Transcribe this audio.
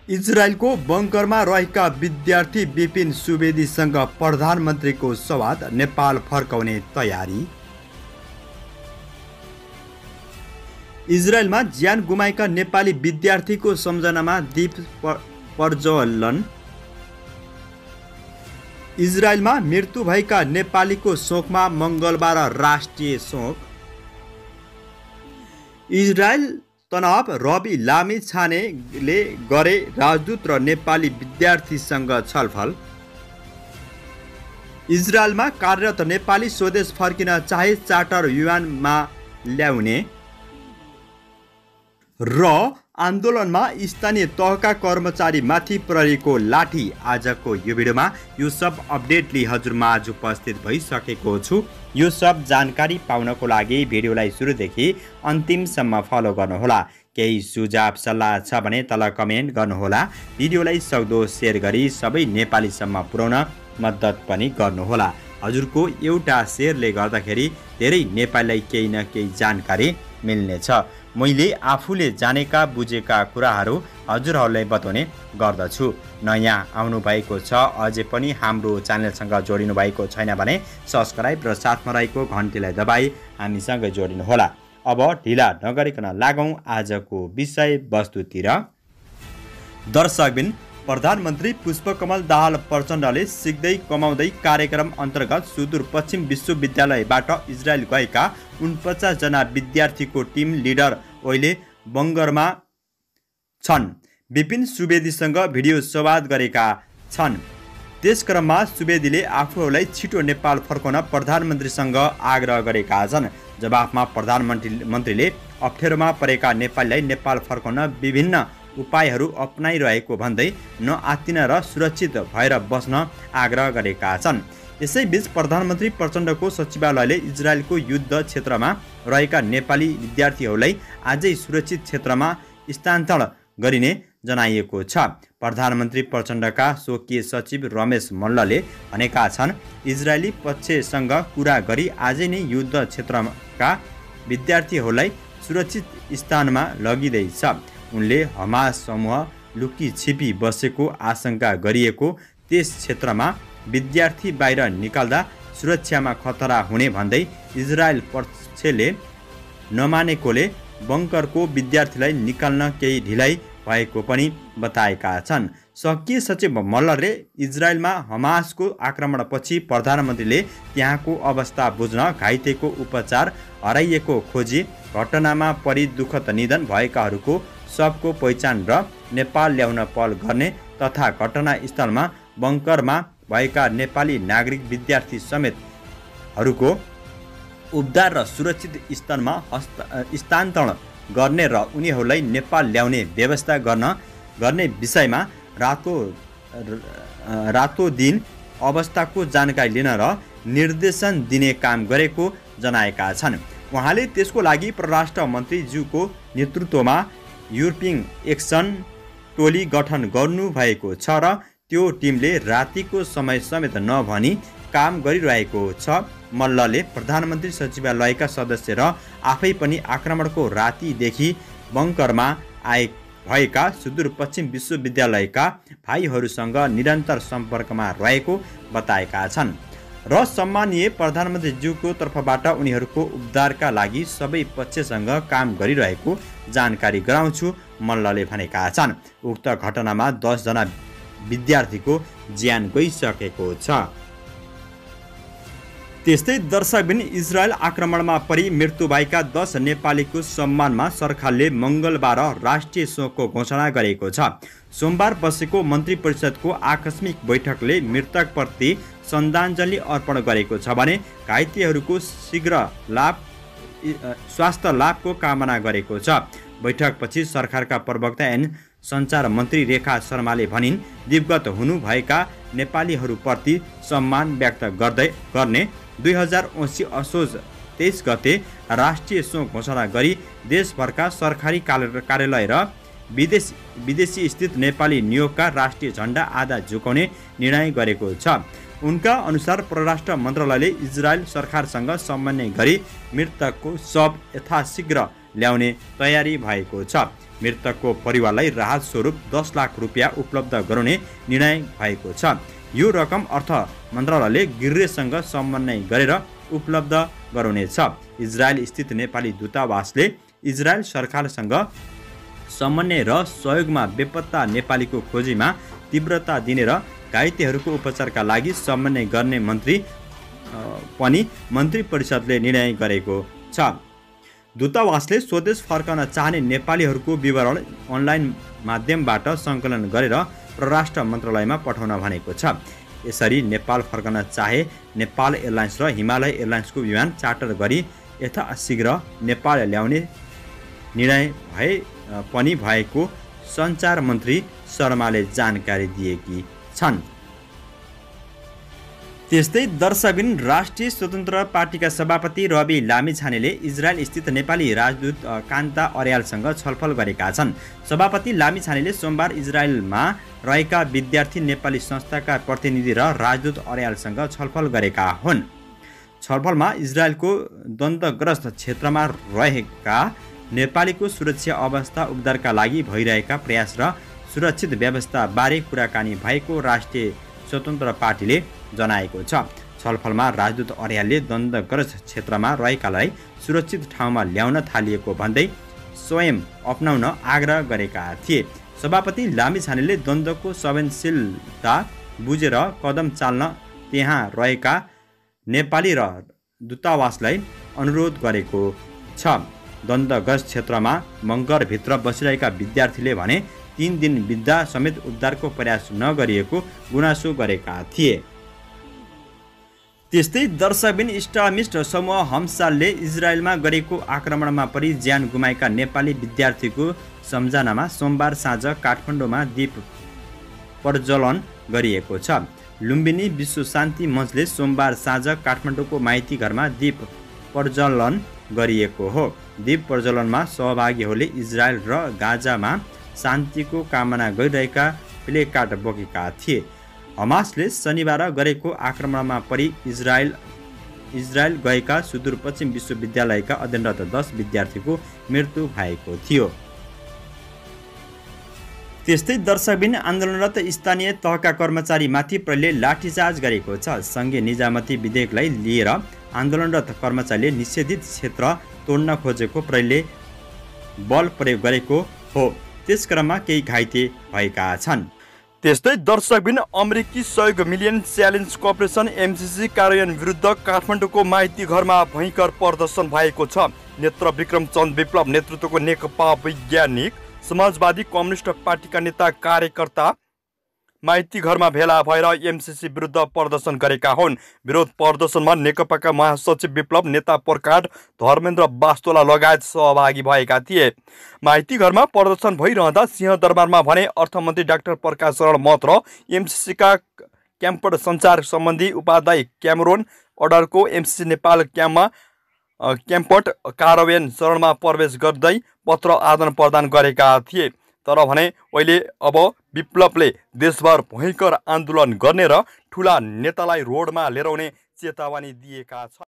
इजरायलको बङ्करमा रहेका विद्यार्थी विपिन सुवेदीसँग प्रधानमन्त्रीको सवाद, नेपाल फर्काउने तयारी। इजरायलमा ज्यान गुमाएका नेपाली विद्यार्थीको सम्झनामा दीप प्रज्वलन। इजरायलमा मृत्यु भएका नेपालीको शोकमा मङ्गलबार राष्ट्रिय शोक। इजरायल तनाव रवि लामिछानेले गरे राजदूत र नेपाली विद्यार्थीसँग छलफल। इजरायलमा कार्यरत नेपाली स्वदेश फर्किन चाहे चार्टर विमानमा ल्याउने। र आन्दोलनमा स्थानीय तहका कर्मचारीमाथि प्रहरीको लाठी। आजको यो भिडियोमा यो सब अपडेट लिई हजुरमाझ उपस्थित भइसकेको छु। यो सब जानकारी पाउनको लागि भिडियोलाई सुरुदेखि अन्तिमसम्म फलो गर्नुहोला। केही सुझाव सल्लाह छ भने तल कमेन्ट गर्नुहोला। भिडियोलाई सक्दो सेयर गरी सबै नेपालीसम्म पुर्याउन मद्दत पनि गर्नुहोला। हजुरको एउटा सेयरले गर्दाखेरि धेरै नेपालीलाई केही न केही जानकारी मिल्नेछ। मैले आफूले जानेका बुझेका कुराहरू हजुरहरूलाई बताउने गर्दछु। नयाँ आउनु भएको छ, अझै पनि हाम्रो च्यानलसँग जोडिनु भएको छैन भने सब्सक्राइब र साथमा रहेको घन्टीलाई दबाई हामीसँग जोडिनुहोला। अब ढिला नगरिकन लागौँ आजको विषयवस्तुतिर। दर्शकबिन, प्रधानमन्त्री पुष्पकमल दाहाल प्रचण्डले सिक्दै कमाउँदै कार्यक्रम अन्तर्गत सुदूरपश्चिम विश्वविद्यालयबाट इजरायल गएका 49 जना विद्यार्थीको टिम लिडर अहिले बङ्गरमा छन्। विपिन सुवेदीसँग भिडियो संवाद गरेका छन्। त्यसक्रममा सुवेदीले आफूहरूलाई छिटो नेपाल फर्काउन प्रधानमन्त्रीसँग आग्रह गरेका छन्। जवाफमा प्रधानमन्त्रीले अप्ठ्यारोमा परेका नेपालीलाई नेपाल फर्काउन विभिन्न उपायहरू अपनाइरहेको भन्दै नआत्तिन र सुरक्षित भएर बस्न आग्रह गरेका छन्। यसैबीच प्रधानमन्त्री प्रचण्डको सचिवालयले इजरायलको युद्ध क्षेत्रमा रहेका नेपाली विद्यार्थीहरूलाई आजै सुरक्षित क्षेत्रमा स्थानान्तरण गरिने जनाइएको छ। प्रधानमन्त्री प्रचण्डका स्वकीय सचिव रमेश मल्लले भनेका छन्, इजरायली पक्षसँग कुरा गरी आजै नै युद्ध क्षेत्रका विद्यार्थीहरूलाई सुरक्षित स्थानमा लगिँदैछ। उनले हमास समूह लुकी छिपी बसेको आशंका गरिएको त्यस क्षेत्रमा विद्यार्थी बाहिर निकाल्दा सुरक्षामा खतरा हुने भन्दै इजरायल पक्षले नमानेकोले बङ्करको विद्यार्थीलाई निकाल्न केही ढिलाइ भएको पनि बताएका छन्। स्वकीय सचिव मल्लले इजरायलमा हमासको आक्रमणपछि प्रधानमन्त्रीले त्यहाँको अवस्था बुझ्न, घाइतेको उपचार, हराइएको खोजी, घटनामा परि दुःखद निधन भएकाहरूको सबको पहिचान र नेपाल ल्याउन पहल गर्ने तथा घटनास्थलमा बङ्करमा भएका नेपाली नागरिक विद्यार्थी समेतहरूको उद्धार र सुरक्षित स्थानमा स्थानान्तरण गर्ने र उनीहरूलाई नेपाल ल्याउने व्यवस्था गर्ने विषयमा रातो दिन अवस्थाको जानकारी लिन र निर्देशन दिने काम गरेको जनाएका छन्। उहाँले त्यसको लागि परराष्ट्र मन्त्रीज्यूको नेतृत्वमा युरोपियन एक्सन टोली गठन गर्नुभएको छ र त्यो टिमले रातिको समय समेत नभनी काम गरिरहेको छ। मल्लले प्रधानमन्त्री सचिवालयका सदस्य र आफै पनि आक्रमणको रातिदेखि बङ्करमा भएका सुदूरपश्चिम विश्वविद्यालयका भाइहरूसँग निरन्तर सम्पर्कमा रहेको बताएका छन् र सम्मानीय प्रधानमन्त्रीज्यूको तर्फबाट उनीहरूको उद्धारका लागि सबै पक्षसँग काम गरिरहेको जानकारी गराउँछु, मल्लले भनेका छन्। उक्त घटनामा 10 जना विद्यार्थीको ज्यान गइसकेको छ। त्यस्तै दर्शकबिन, इजरायल आक्रमणमा परि मृत्यु भएका 10 नेपालीको सम्मानमा सरकारले मङ्गलबार राष्ट्रिय शोकको घोषणा गरेको छ। सोमबार बसेको मन्त्री परिषदको आकस्मिक बैठकले मृतकप्रति श्रद्धाञ्जली अर्पण गरेको छ भने घाइतेहरूको शीघ्र स्वास्थ्य लाभको कामना गरेको छ। बैठकपछि सरकारका प्रवक्ता एन सञ्चार मन्त्री रेखा शर्माले भनिन्, दिवगत हुनुभएका नेपालीहरूप्रति सम्मान व्यक्त गर्ने 2079 असोज 23 गते राष्ट्रिय शोक घोषणा गरी देशभरका सरकारी कार्यालय र विदेशी स्थित नेपाली नियोगका राष्ट्रिय झण्डा आधा झुकाउने निर्णय गरेको छ। उनका अनुसार परराष्ट्र मन्त्रालयले इजरायल सरकारसँग समन्वय गरी मृतकको शव यथाशीघ्र ल्याउने तयारी भएको छ। मृतकको परिवारलाई राहत स्वरूप 10 लाख रुपियाँ उपलब्ध गराउने निर्णय भएको छ। यो रकम अर्थ मन्त्रालयले गृहसँग समन्वय गरेर उपलब्ध गराउनेछ। इजरायल स्थित नेपाली दूतावासले इजरायल सरकारसँग समन्वय र सहयोगमा बेपत्ता नेपालीको खोजीमा तीव्रता दिने र घाइतेहरूको उपचारका लागि समन्वय गर्ने पनि मन्त्री परिषदले निर्णय गरेको छ। दूतावासले स्वदेश फर्कन चाहने नेपालीहरूको विवरण अनलाइन माध्यमबाट सङ्कलन गरेर परराष्ट्र मन्त्रालयमा पठाउन भनेको छ। यसरी नेपाल फर्कन चाहे नेपाल एयरलाइन्स र हिमालय एयरलाइन्सको विमान चार्टर गरी यथाशीघ्र नेपाल ल्याउने निर्णय पनि भएको सञ्चार मन्त्री शर्माले जानकारी दिएकी छन्। त्यस्तै दर्शकबिन राष्ट्रिय स्वतन्त्र पार्टीका सभापति रवि लामिछानेले इजरायल स्थित नेपाली राजदूत कान्ता अर्यालसँग छलफल गरेका छन्। सभापति लामिछानेले सोमबार इजरायलमा रहेका विद्यार्थी नेपाली संस्थाका प्रतिनिधि र राजदूत अर्यालसँग छलफल गरेका हुन्। छलफलमा इजरायलको द्वन्द्वग्रस्त क्षेत्रमा रहेका नेपालीको सुरक्षा अवस्था उद्धारका लागि भइरहेका प्रयास र सुरक्षित व्यवस्थाबारे कुराकानी भएको राष्ट्रिय स्वतन्त्र पार्टीले जनाएको छ। छलफलमा राजदूत अर्यालले द्वन्द्वग्रस्त क्षेत्रमा रहेकालाई सुरक्षित ठाउँमा ल्याउन थालिएको भन्दै स्वयं अपनाउन आग्रह गरेका थिए। सभापति लामिछानेले द्वन्द्वको संवेदनशीलता बुझेर कदम चाल्न त्यहाँ रहेका नेपाली र दूतावासलाई अनुरोध गरेको छ। द्वन्द्वग्रस्त क्षेत्रमा मङ्गरभित्र बसिरहेका विद्यार्थीले भने 3 दिन बित्दा समेत उद्धारको प्रयास नगरिएको गुनासो गरेका थिए। त्यस्तै दर्शकबिन इस्लामिस्ट समूह हमसालले इजरायलमा गरेको आक्रमणमा परि ज्यान गुमाएका नेपाली विद्यार्थीको सम्झनामा सोमबार साँझ काठमाडौँमा दीप प्रज्वलन गरिएको छ। लुम्बिनी विश्व शान्ति मञ्चले सोमबार साँझ काठमाडौँको माइती घरमा दीप प्रज्वलन गरिएको हो। दीप प्रज्वलनमा सहभागीहरूले इजरायल र गाजामा शान्तिको कामना गरिरहेका प्लेकार्ड बोकेका थिए। हमासले शनिबार गरेको आक्रमणमा परि इजरायल गएका सुदूरपश्चिम विश्वविद्यालयका अध्ययनरत 10 विद्यार्थीको मृत्यु भएको थियो। त्यस्तै दर्शकबिन आन्दोलनरत स्थानीय तहका कर्मचारीमाथि प्रहरीले लाठीचार्ज गरेको छ। सङ्घीय निजामती विधेयकलाई लिएर आन्दोलनरत कर्मचारीले निषेधित क्षेत्र तोड्न खोजेको प्रहरीले बल प्रयोग गरेको हो। त्यस क्रममा केही घाइते भएका छन्। त्यस्तै दर्शकबिन अमेरिकी सहयोग मिलियन च्यालेन्ज कर्पोरेसन एमसिसी कार्यान्वयन विरुद्ध काठमाडौँको माइती घरमा भयङ्कर प्रदर्शन भएको छ। नेत्र विक्रम चन्द विप्लव नेतृत्वको नेकपा वैज्ञानिक समाजवादी कम्युनिस्ट पार्टीका नेता कार्यकर्ता माइती घरमा भेला भएर एमसिसी विरुद्ध प्रदर्शन गरेका हुन्। विरोध प्रदर्शनमा नेकपाका महासचिव विप्लव नेता प्रकाश धर्मेन्द्र वास्तोला लगायत सहभागी भएका थिए। माइती घरमा प्रदर्शन भइरहँदा सिंहदरबारमा भने अर्थमन्त्री डाक्टर प्रकाश शरण महत र एमसिसीका क्याम्पट सञ्चार सम्बन्धी उपाध्याय क्यामरोन अर्डरको एमसिसी नेपाल क्याम्पट कार्यान्वयन चरणमा प्रवेश गर्दै पत्र आदान प्रदान गरेका थिए। तर भने अहिले अब विप्लवले देशभर भयङ्कर आन्दोलन गर्ने र ठुला नेतालाई रोडमा ल्याउने चेतावनी दिएका छन्।